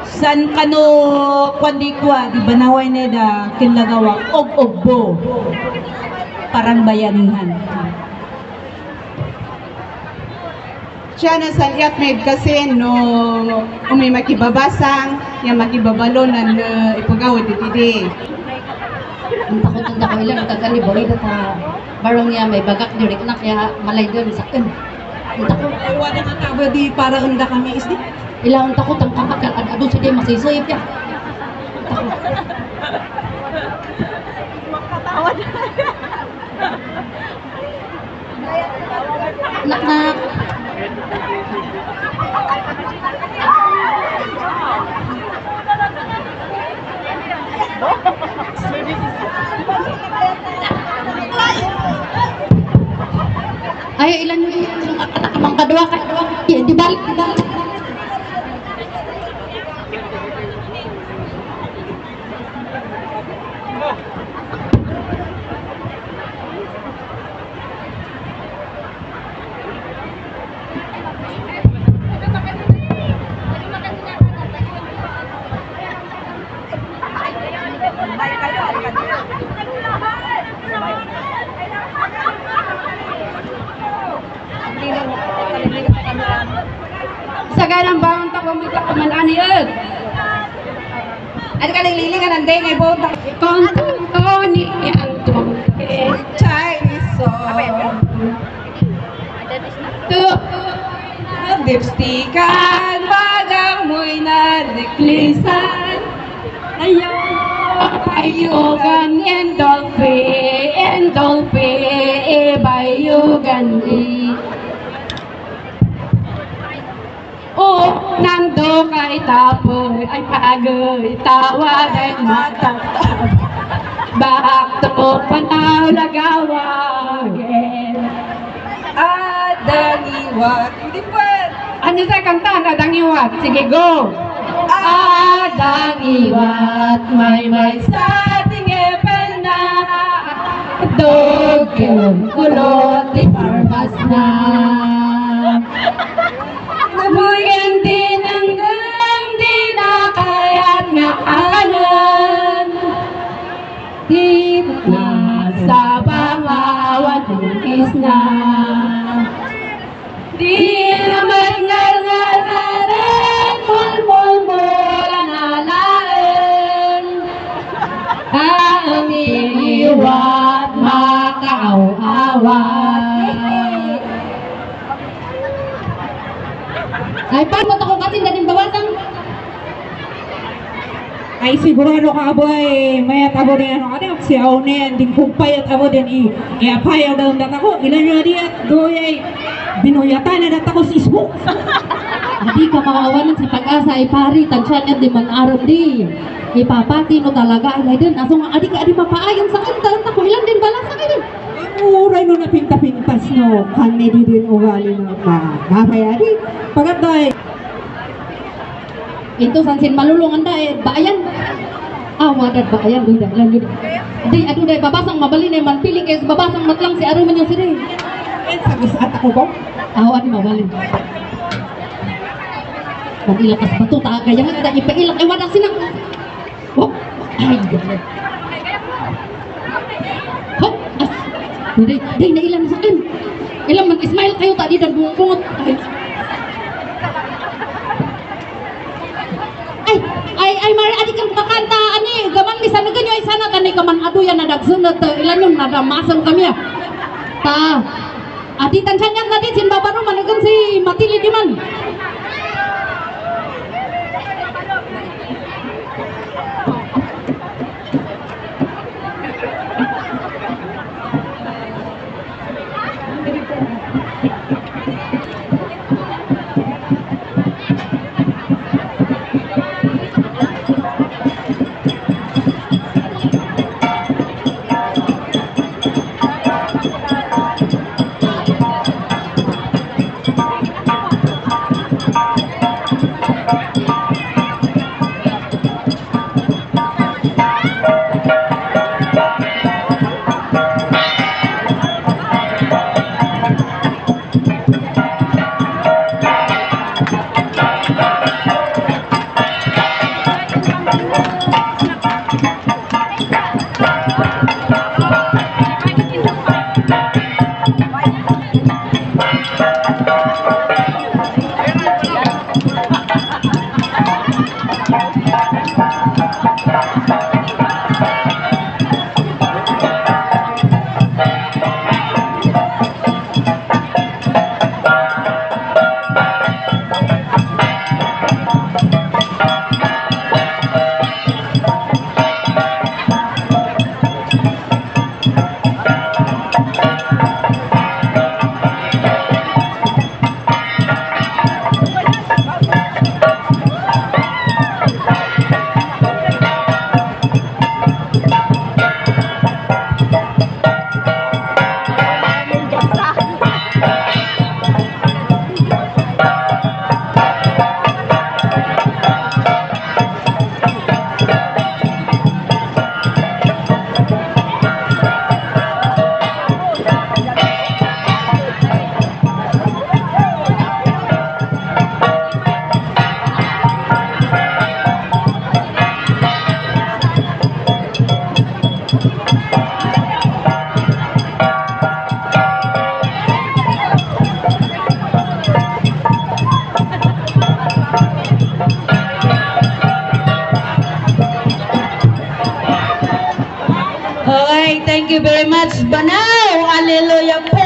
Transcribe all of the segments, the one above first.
San kano kwandikwa di banaway neda kinlagawa og-ogbo parang bayanihan. Siya na sa med kasi no may makibabasang, yung makibabalo na ipagawad dito. Ang takot ang dako ilang kagaliboy na ta barong niya may bagak direk na kaya malay doon sa ken. Ang takot. Ay wala na tabo di para unda kami isdi. Ilang takot ang kamakal ado sa di masisuyip ya. Makatawad. Nak. Ayo ilan yun ang kadua ka di balik. Sa ganang bawang tako mo ka manani yun. Ano ka naglilingan ang day ngay bawang tako? Konto ni ang Chinese song. to. Dipstikan, bagang mo'y nariklisan. Bayugan, endolfi, bayugan di. Nando kay tapoy, ay pagoy, tawad ay matatag. Bakto panaw lagawagin. Adangiwat. Hindi pa. Ano sa kanta na dangiwat? Sige, go! Adangiwat, may sa ating epen na. Dog yung kulot, di parmas na. Nabuyan din hanggang di na kaya't nga anan. Di na sa bangawan tungkis na. Di naman ngal-ngal-ngaran, mul-mul-mul ang alain. Ang iiwat makaaw-away. Ay, paano mo kasi dating bawasan? Ay sigurado ka boy, may tabo din ano kani si Aune ding kumpay at abo din i-apaya daw data ko ilan yo diat doy binuyatan na data ko si Facebook. Hindi ka makawalan sa pag-asa ay pari tansyan at di man aron di. Ipapati no talaga ay din aso nga adik adi mapaayon sa kanta ko ilang din balas sa din. Uray no na pinta-pintas no kan di din ugali no ma. Kapay adi pagatoy Ito sansin malulungan da bayan. Wadat bayan doy dah lanjut. Di aduh dai babasang mabalin ay manpili kay babasang matlang si aro man yung sire. sa gisat ako ko. Adi mabalin. Magilakas bato ta gaya nga da ipailak ay wadak sinak. Oh, ay gala. Hop, as. Di na ilan sa akin. Ilan man Ismail kayo tadi dan bungot. Ay mari adik kang kakanta ani gaman mi sana ganyo ay sana tani kaman adu yan nadagsunod ilan yung nadamasan kami ya. Ta. Adi tansyan natin sin babaro managan si Matili di man. thank you very much. Banaw, hallelujah po.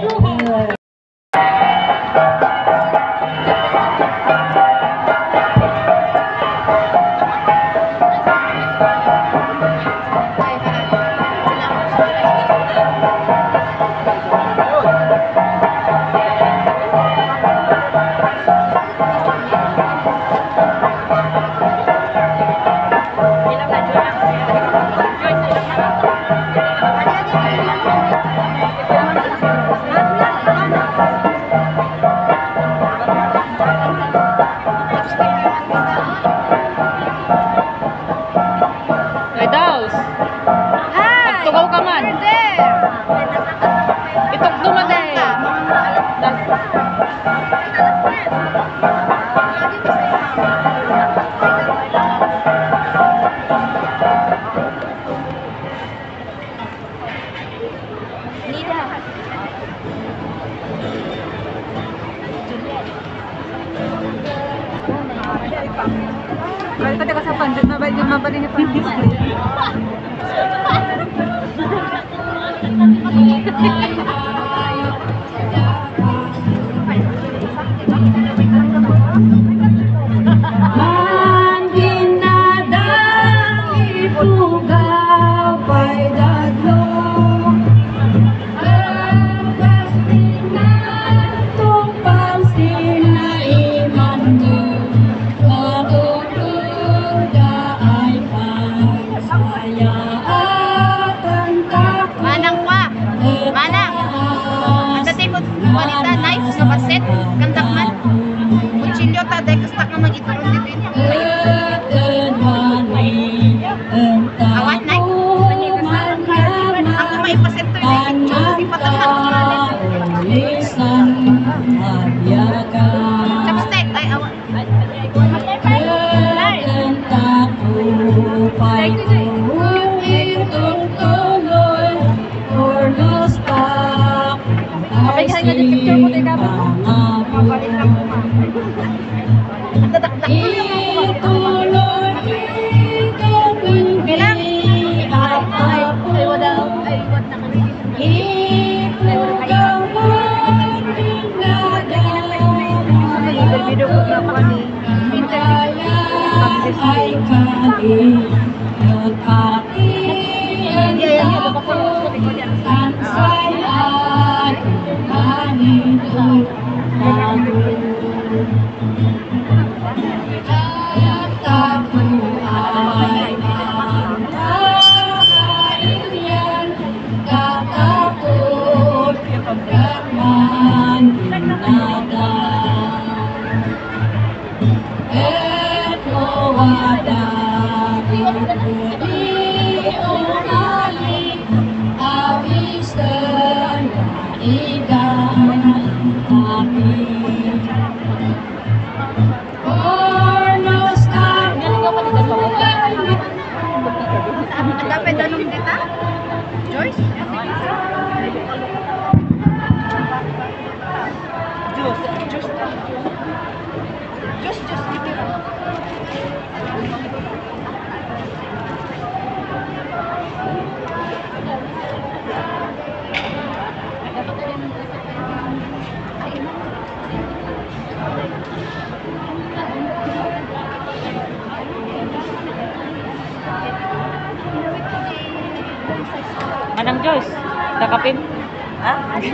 Manang Joyce, dakapin. Ha?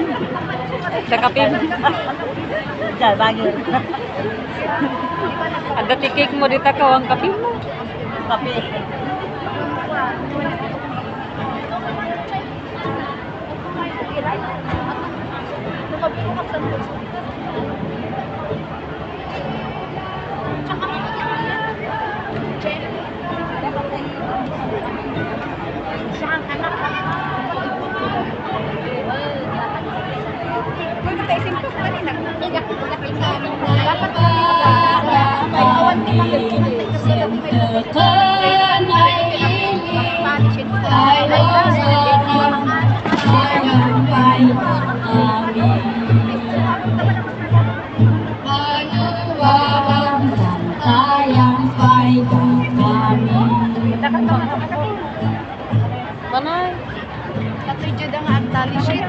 Dakapin. Diyan, bagay. Ada tikik mo dito ka, ang kapin mo. Kapin. Panay. Ato dyan ang tali sheet.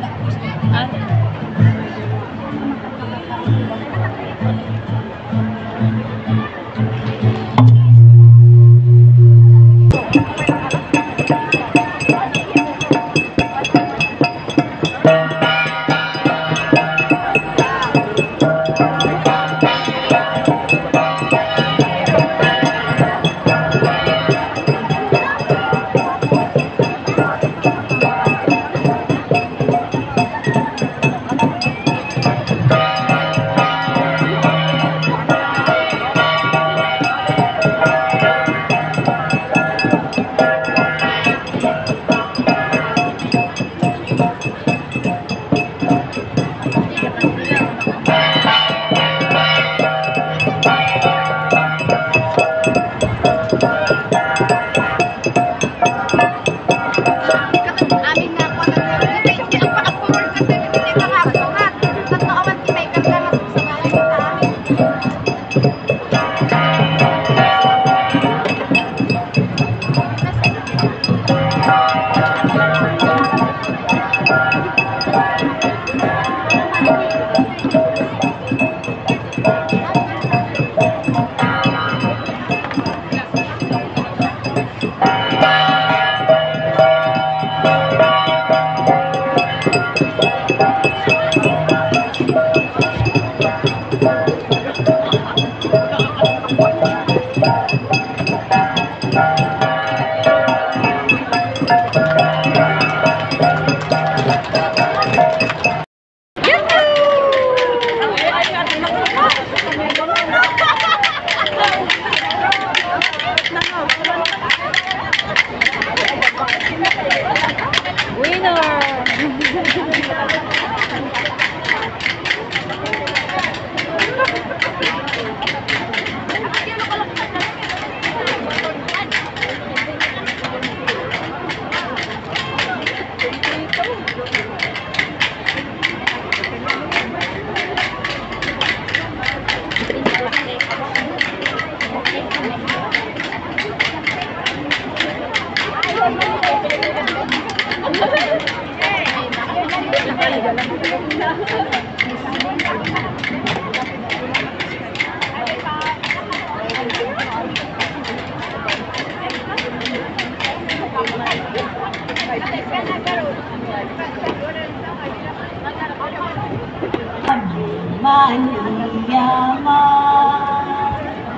Maniyaman,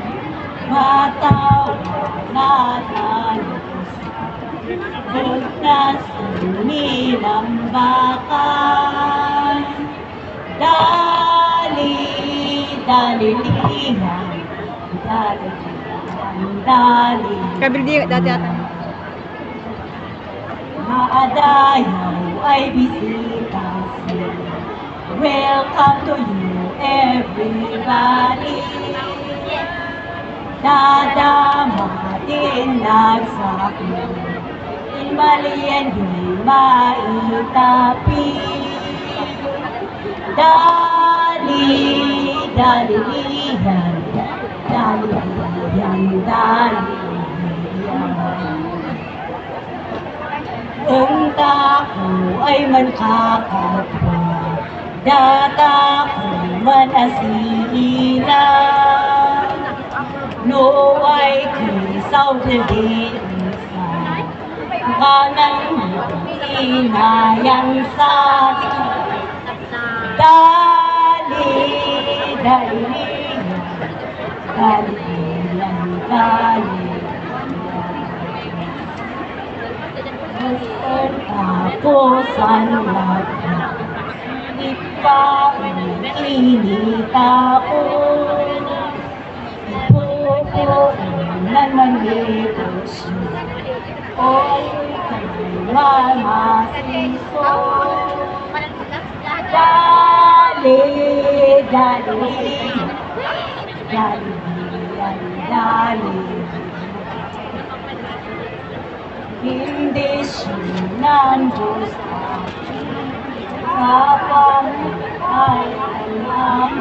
mataw na talos, bugnas nilambakan, dali-lihan, dali. Kabildi dati ata. Maadayaw ay bisita siya. Welcome to you, everybody. Dadama din nagsaklo, inmalian di maitapi. Dali-lihan, dali-lihan. Ang tako ay mankakapwa, data ko man asila. No ay kisaw na din isa, kanang inayang sa dali. Tapusan lahat, ipainit ako, ipupunan ng negosyo, o'y mamasiso. Dali. Hindi siya ng Diyos kapag ay alam.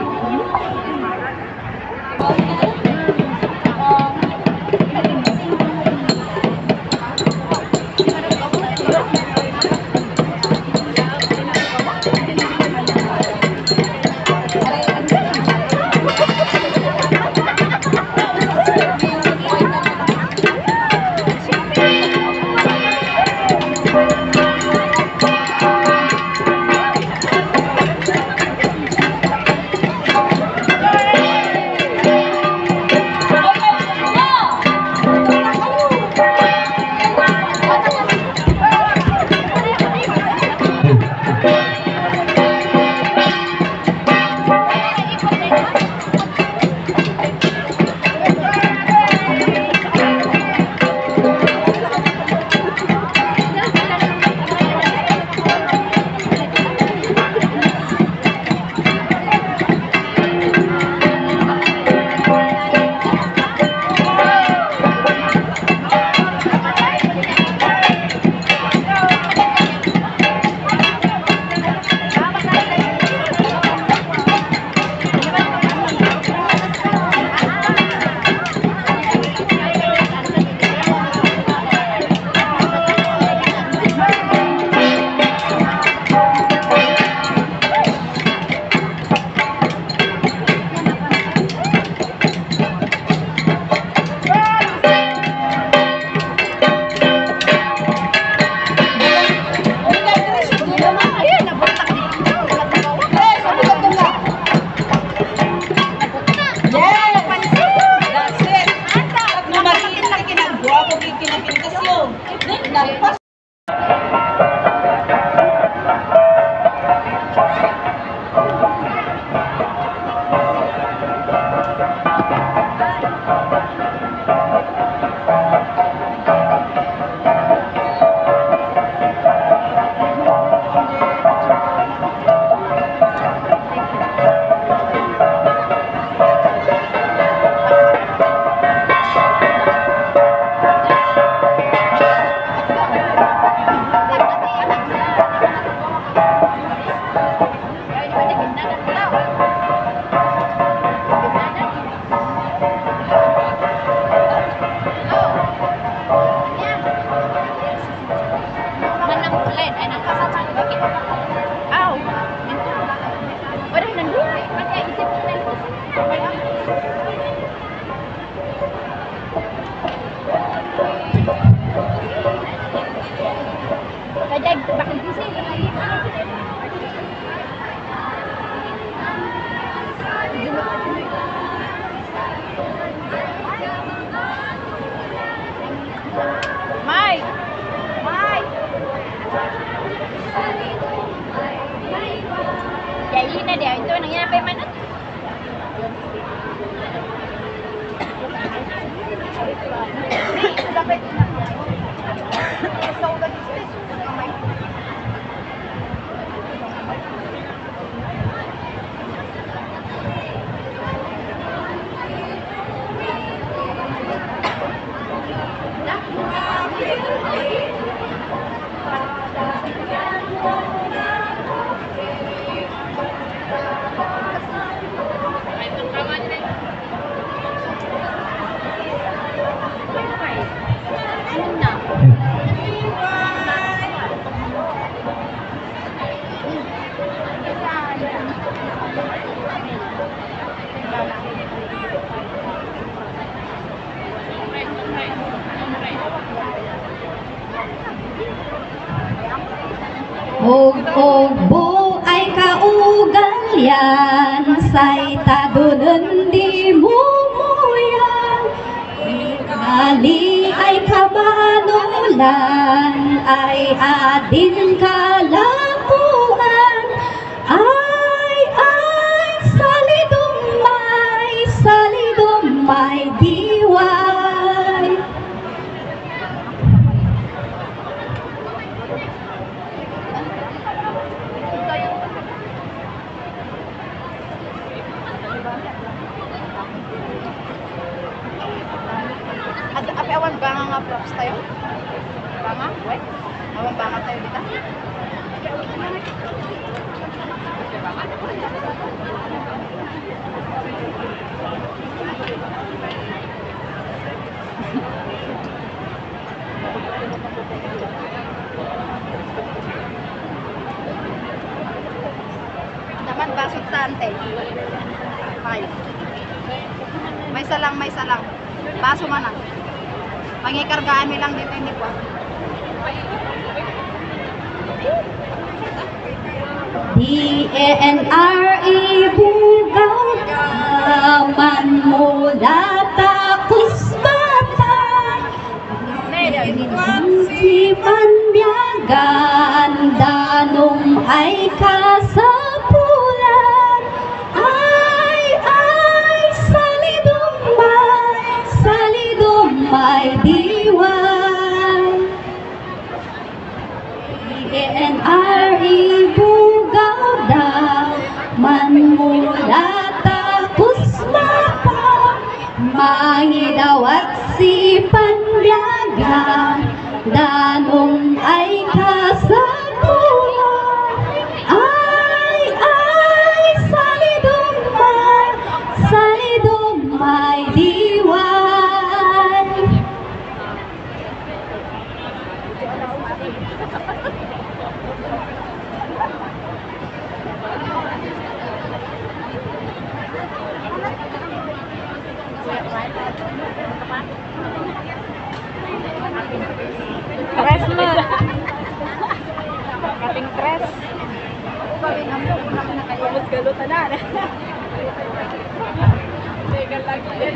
Og ay kaugalyan say tadunan di mumuyan. Kali ay kabanulan ay adin kalapuan. Ay salidumay diway. Awan banga nga props tayo? Banga? Wait. Awan banga tayo dito? Naman basot tante. May salang. Baso man ang. Pangikargaan mi lang dito hindi po. DNRE bugaw man mula takos bata. Si panbiyagan danong ay kasapulan. Ay salidumay diway. DNRE bugaw man mula tapos mapa. Mangidawat si panbiyagan danong ay kasapulan. Ay salidumay diway. Tres mo. Kating tres. Galutan na. Legal lagi.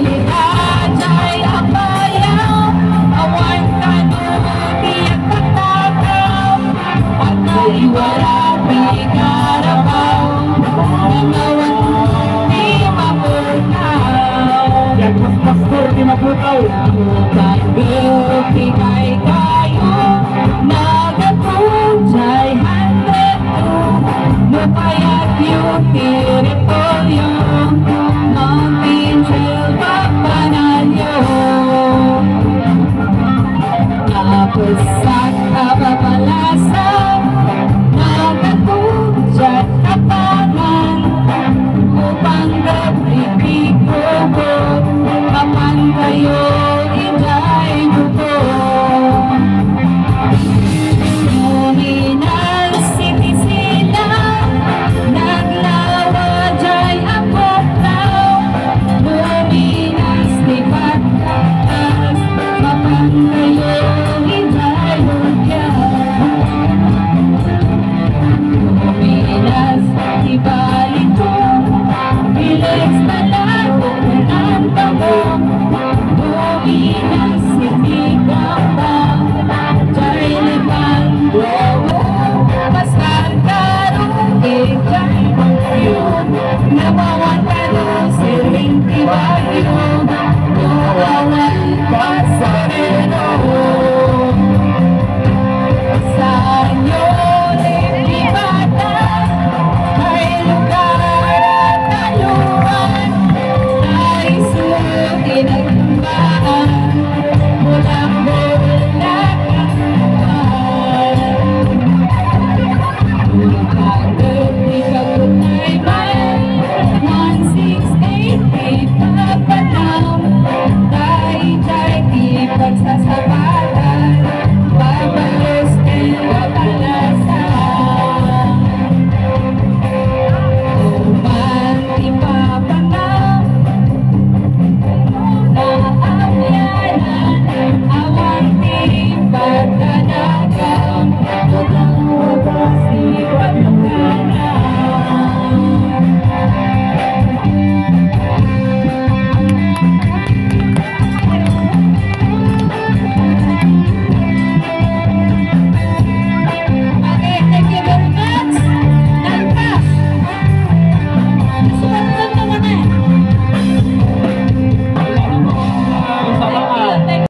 Jai apayaw, awan kanuti at patakaw, at naiwala pinarapaw, nangawan di mapurtaw. Yan mas pastor di maputaw. Bukan berpikai kayu, nagatun jai handetu, mupayat yutir polyo, mampinsil papananyo. Napesak kapapalasan, nagatun jai kapanan, upang berpikir-pikir, kapan kayo inday nyuko. Nominal city sila, naglawa jay ako tao. Nominal stipat katas, kapan kayo inday lukya. Nominal di balito, bilis malabo ang tamo. Nominal city kapang, jay lipan dowo, pasar karong ikay yun. Nawawan ka no siling tibagyo, nawawan ka sa reno. Sa inyo lipibata, ay lugar at taluan, ay suotin ang tumbaan, mulang bulak ang buwan. Pagod di kagunay man, 168 ipapanaw, tayo-tayo di pagsasabatan, babalos and babalasan. Uman ipapanaw, naamyanan, awang di pagkanagang, mulang siwat ng kanan. Okay, thank you very much. Nangkas. Sulat lang naman eh. Thank you.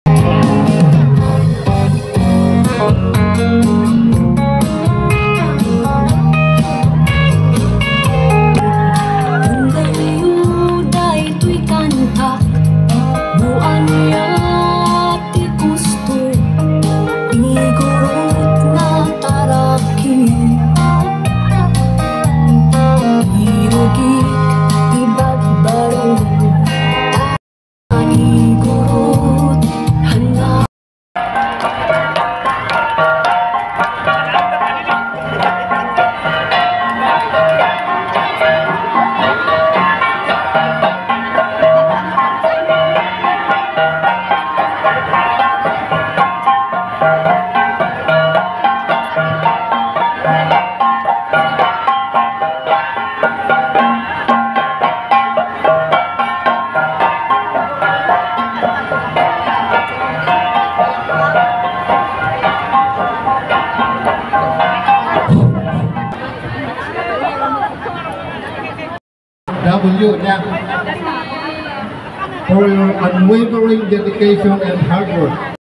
W niya. For your unwavering dedication and hard work.